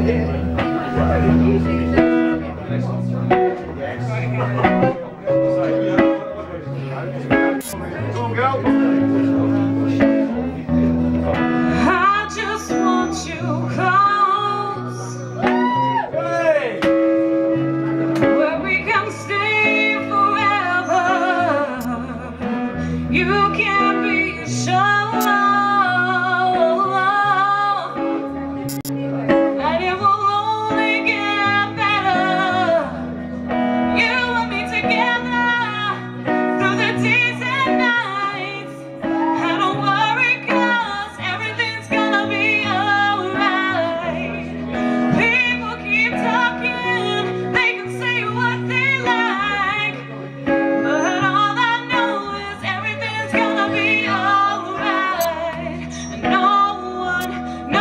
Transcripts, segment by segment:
I just want you close, where we can stay forever. You can be sure that it will only get better. You and me together through the days and nights. I don't worry, 'cause everything's gonna be alright. People keep talking, they can say what they like, but all I know is everything's gonna be alright. And no one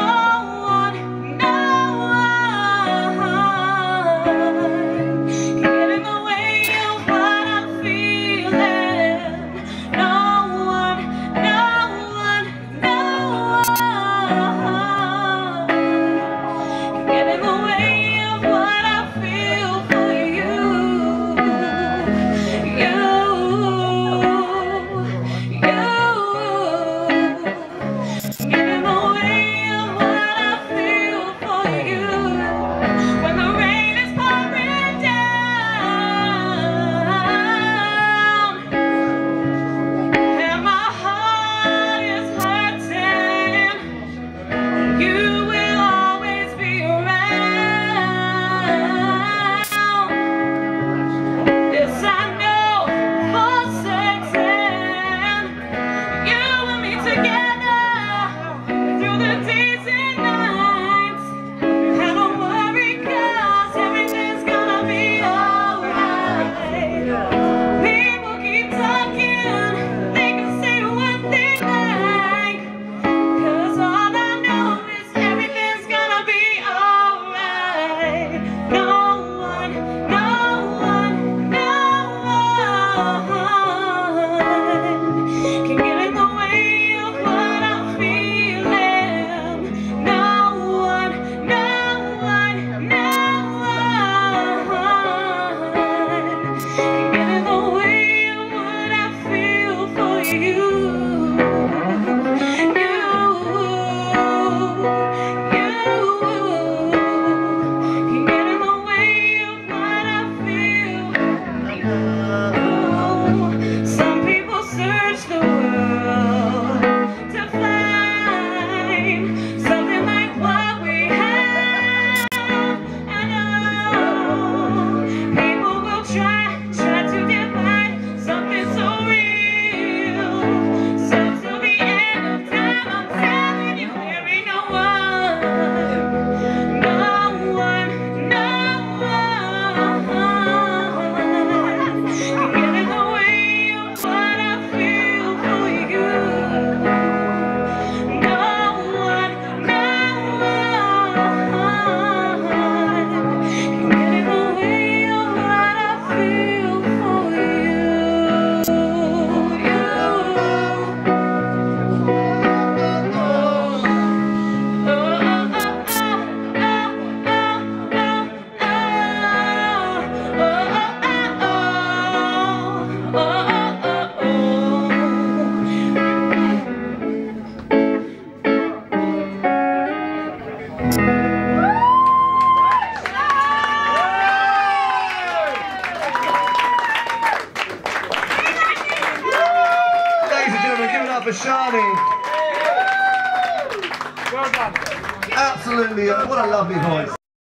can get in the way of what I'm feeling. No one can get in the way of what I feel for you. Get in the way of what I feel for you. When the rain is pouring down and my heart is hurting, you will always be around. This I know for certain. You and me together through the days and nights. I don't worry, 'cause everything's gonna be alright. People keep talking, they can say what they like, 'cause all I know is everything's gonna be alright. No one can get in the way of what I'm feeling. No one can get in the way of what I feel for you. Can get in the way of what I feel. Some people search the world to find something like what we have. I know people will try to divide something so real. So till the end of time, I'm telling you, there ain't no one can get in the way of what I feel for you. No one can get in the way of what I feel for Ladies and gentlemen, give it up for Shani. Well done. Absolutely, what a lovely voice.